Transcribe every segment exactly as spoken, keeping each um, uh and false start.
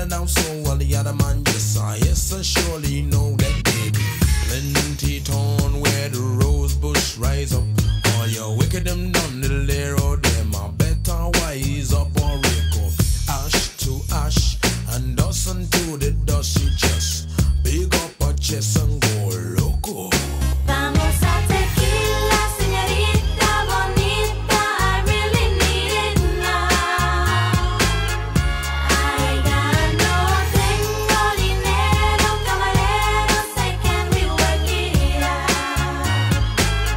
it down so well the other man, yes, I, yes, I surely know that baby. Plenty town where the rose bush rise up. All your wicked them down the little them, I better wise up or wake up. Ash to ash and dust unto the dust, she just big up her chest and go loco. Vamos a tequila, senorita, bonita, I really need it now. I got no tengo dinero, caballero, say can we work it out?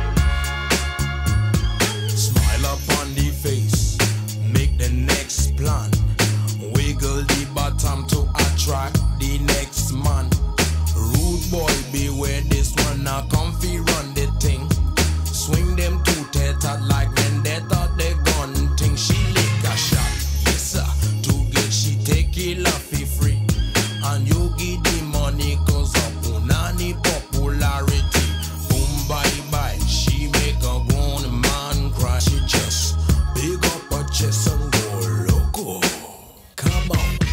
Smile upon the face, make the next plan. Wiggle the bottom to attract the next man. Rude boy, beware this one, now comfy run the thing. Swing them two tether like vendetta, they gun thing. She lick a shot, yes sir, to get she tequila fee free. And you give the money cause of punani popularity. Boom bye bye, she make a grown man cry. She just big up her chest and go loco. Come on.